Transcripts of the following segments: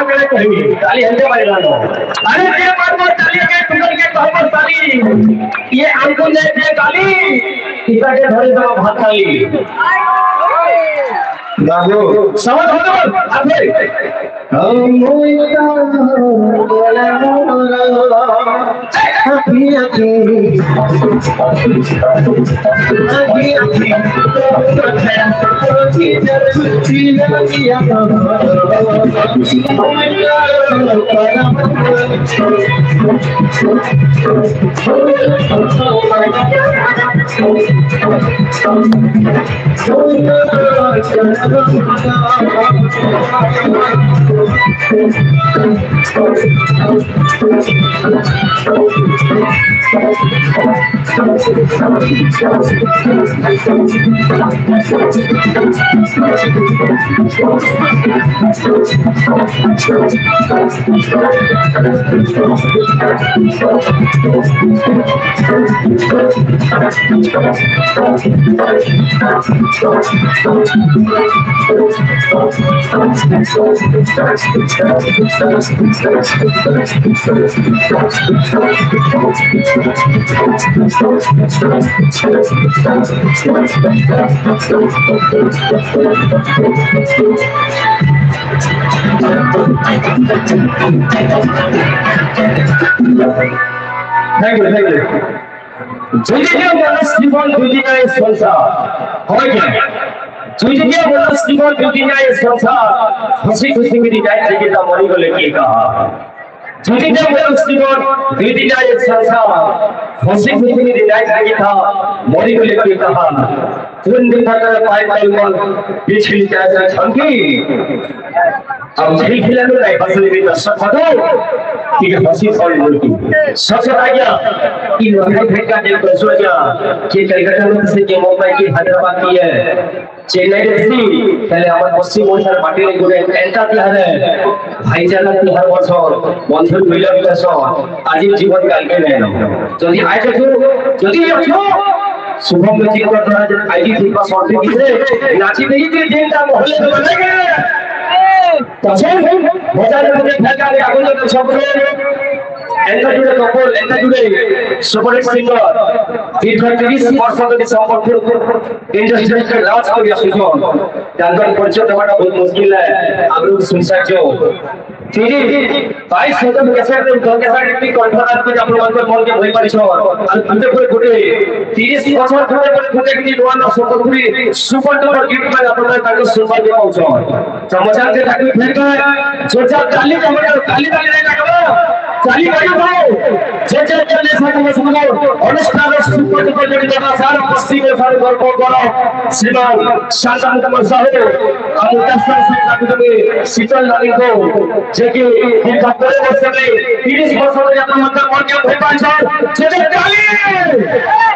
करे कहिए ताली हल्के मारे गानो अरे ये बात ताली के टुकड़ के कहबो ताली ये हमको ने दे ताली इधर के धरे तो भात ताली बाबू समझ हो गए आपने हम Thank you. Jujitya bonus Stephen Jujitya is sponsor. Okay. Jujitya bonus Stephen Jujitya is sponsor. खुशी खुशी मेरी जाए चाहिए था मौली को लेके कहा. Jujitya bonus Stephen Jujitya is sponsor. खुशी खुशी मेरी जाए चाहिए था मौली को लेके कहा. तुम देखा कर पाए पाए बीच की जाए छंकी. अब खेल खिलाने नहीं फसल भी दर्शक खतो कि हंसी थोड़ी बोलती सच आ गया कि वह भेट का देख कर सो गया कि कलकत्ता में से के मुंबई की हैदराबाद की है चेन्नई सी पहले हमारे पश्चिम ओडिशार माटी गुरे एंटा तिहार है भाईचारा तिहार वर्ष बंधु मिलन विकास आज जीवन काल के नहीं यदि आज यदि रखो शुभम में जीवन द्वारा आईडी थी पास और भी नाची नहीं थी जेंटा मोहल्ले में बनेंगे तसेन बाजार में फेंका रे आगो जो सब एंटा जुड़े कपल एंटा जुड़े सुपर सिंगर दीर्घ 30 वर्ष धरि संपर्क इंडस्ट्री के राज को सुजन जानकर परिचय देवाटा बहुत मुश्किल है आप लोग सुन सकते हो तेरी 22 सेकंड कैसेट में घर के साथ एक कॉन्फ्रेंस में आप लोगों को बोल के भई परिचय और अंदर कोई गुटे 30 वर्ष धरि पर गुटे की दुआन सुपर सुपर डुपर गिफ्ट में आप लोग का सुपर दे पहुंचो समाचार के तक फेंका सोचा ताली नहीं लगाओ ताली बजाओ जे चले साथ सुनाओ अनुष्ठान सुपर डुपर जड़ी देवा सारा मस्ती में सारे घर को करो श्रीमान शासन कुमार साहब आप दर्शन से काट दे शीतल नानी को जे कि इन कपड़े वर्ष में 30 वर्ष में अपना मतलब और क्या भाई पांच जे ताली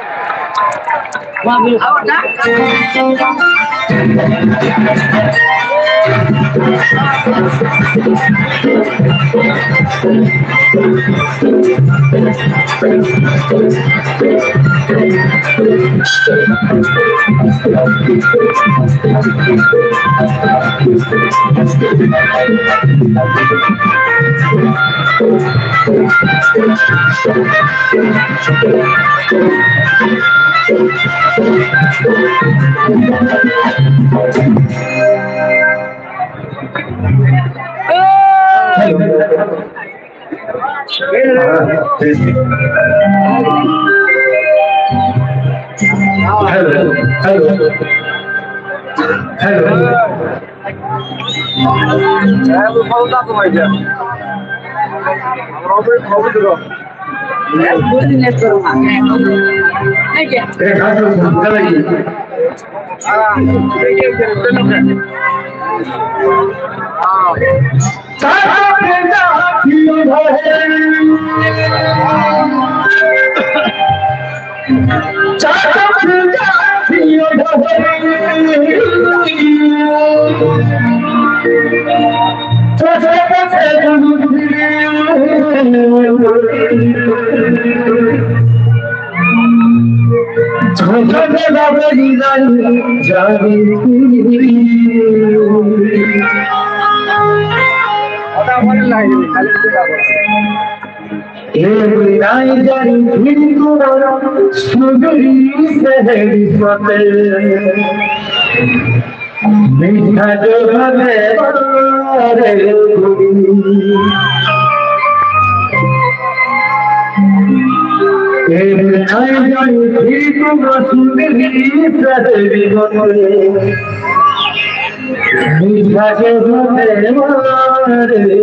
और ना नहीं जानी फिर सुगरी सहरी पते मीठा जो भले रे नहीं जानी फिर सुगरी सहरी पते मीठा जो भले रे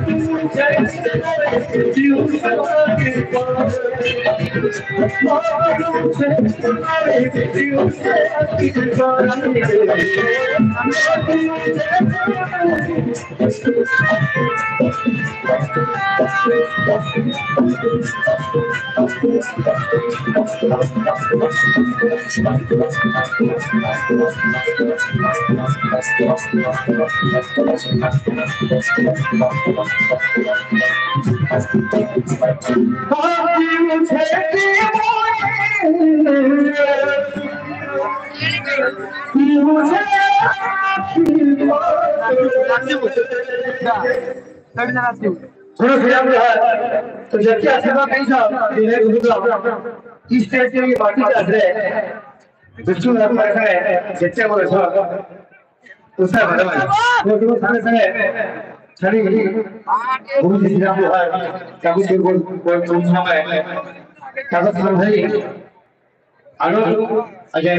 थोड़ा सा तो जबकि आशीर्वाद नहीं था इन्हें इस तरह से ये बाकी चल रहे हैं बिल्कुल ऐसा है जैसे वो ऐसा उससे बड़ा वो तो सारे सारे छड़ी गली वो जिस तरह वो है कागज के बोल बोल सुनना है कागज सुन है आलो अजय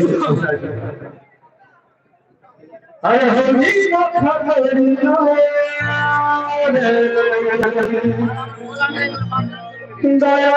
अरे होली माथा भरना दया